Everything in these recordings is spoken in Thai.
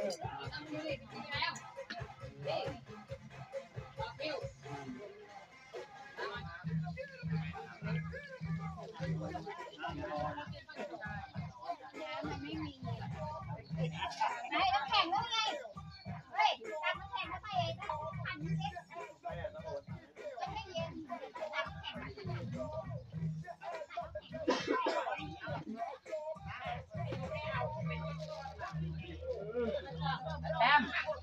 แต้ม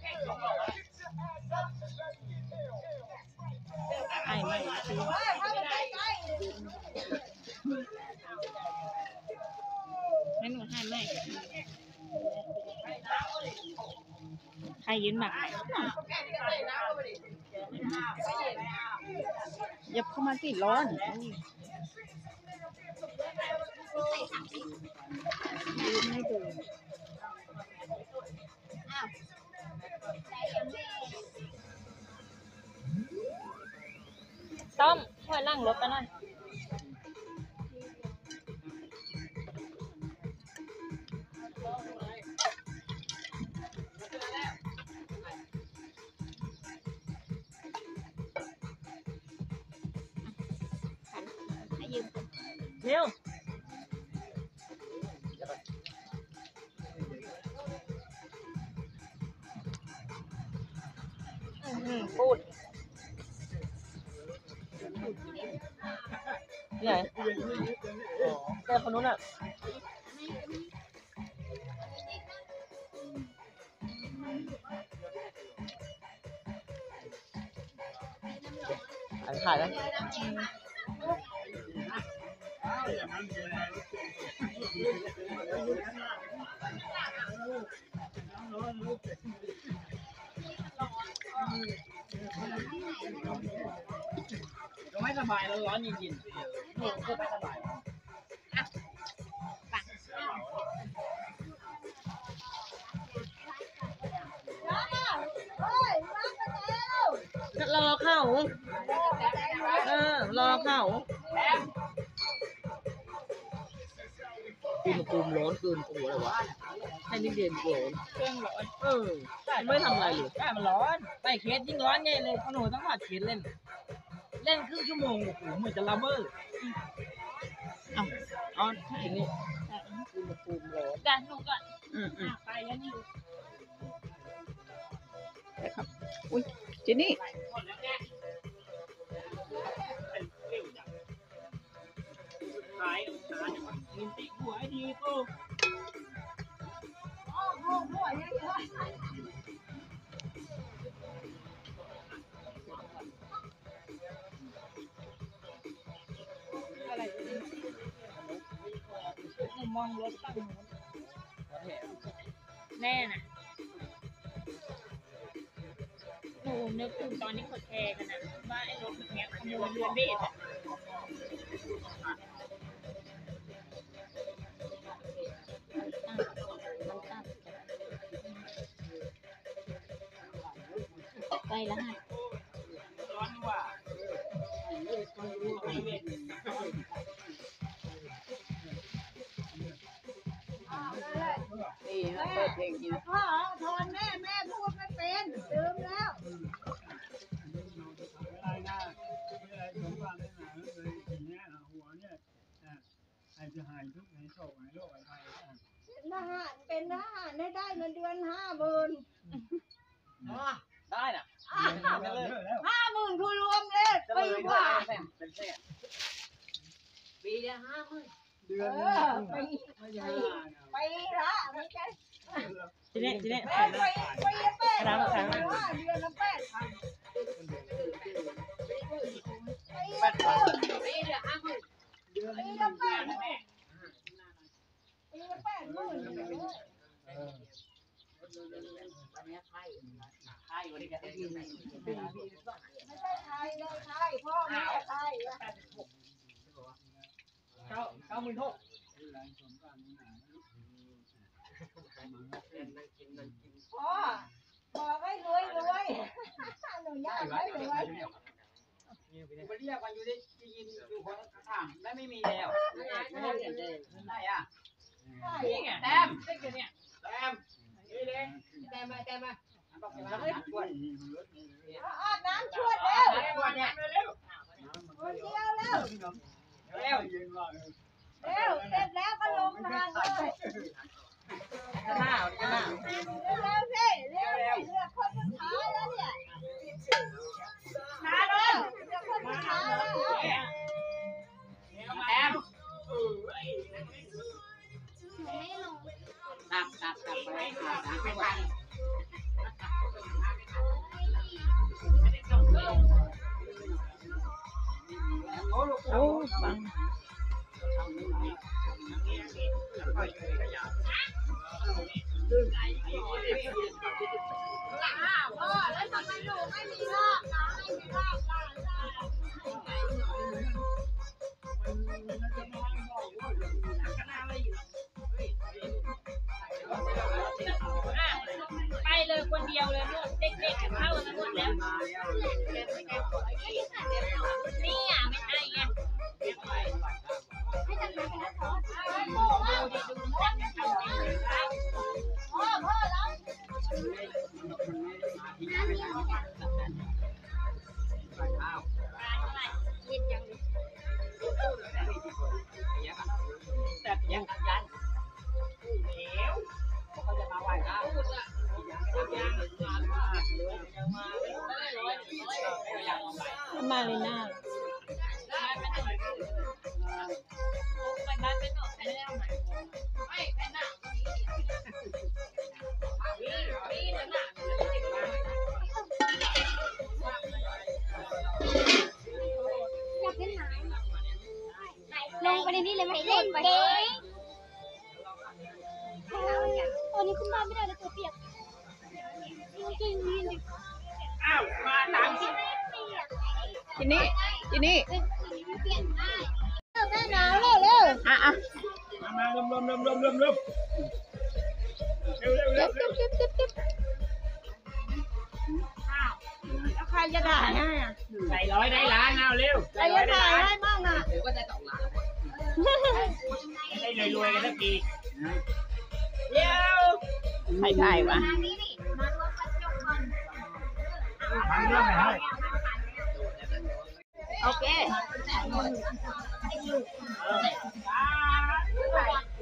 ไอ้ไม่ให้หนูให้ไม่ใครยืนหนักยับเข้ามาสิร้อนยืนให้ดูต้อมช่วยนั่งรถไปหน่อยเร็วพูดใหญ่แต่คนนู้นอ่ะถ่ายแล้วก็ไม่สบายแล้วร้อนเย็นๆนี่ก็ไม่สบายรอเข้ารอเข้าอุณหภูมิร้อนเกินตัวเลยวะให้นิดเดียวร้อนเครื่องร้อนไม่ทำอะไรเลยมันร้อนใส่เคสยิ่งร้อนใหญ่เลยขนมต้องผัดเคสเล่นครึ่งชั่วโมงโอ้โหเหมือนจะระเบิดเอาอย่างนี้อุณหภูมิร้อนดันลงก่อนไปแล้วนี่ครับอุ้ยเจนี่ขายกินติ๊กหัวดีกูอะไรมองรถตั้งแน่น่ะหนูนึกถึงตอนนี้เขาแชร์กันนะว่าไอ้รถแบบนี้ขโมยเรือเบสใกล้แล้วฮะร้อนว่ะนี่เปิดเพลงกินพ่อทอนแม่พูดไม่เป็นลืมแล้วจะหายทุกข์หายโศกหายโรคหายภัยทหารเป็นทหารได้เงินเดือน50,000 ได้น่ะ 50,000คือรวมเลยปีกว่าปีละ50,000 เดือนปีละไม่ใช่ทีนี้ปีละ8,000เดือนละ8,000ปีละ50,000เดือนละ80,000 ใช่วันนี้จะได้ยินไม่ใช่ไทยเลยไทยพ่อแม่ไทย 96,000 พ่อบอกให้รวยหนูอยากให้รวยไปเรียกกันอยู่ได้ยินอยู่คนถามได้ไม่มีแล้วไม่ได้เห็นเลยได้อ่ะนี่ไงแต้มเนี่ยแต้มนี่เลยแต้มอาบน้ำชวดเร็วคนเดียวเร็วเร็วเสร็จแล้วก็ลงทางเลยเร็วสิเร็วเลือกคนสุดท้ายแล้วเนี่ยมาเร็วเลือกคนสุดท้ายแล้วตักไปไม่ทันโอ้บังพ่อแล้วทำไมหนูไม่มีรากนะไม่มีรากไปเลยคนเดียวเลยเด็กๆเข้ากันหมดแล้วนี่อ่ะไม่ใช่ไงมาเลยหน้าลงไปในนี้เลยไหมเล่นเกมตอนนี้ขึ้นมาไม่ได้เลยตัวเปียกจริงๆอ้าวมาตามที่ทีนี้เปลี่ยนได้แม่หนาวเร็วอ่ะมาลมเร็วแล้วใครจะด่าให้อ่ะใส่ร้อยได้ล้านเอาเร็วใครจะด่าให้บ้างอ่ะถือว่าได้2 ล้านได้รวยๆกันสักทีเดี๋ยวใครถ่ายวะทางนี้นี่มารวมกันจบก่อนทำเรื่องไหนให้โอเคไ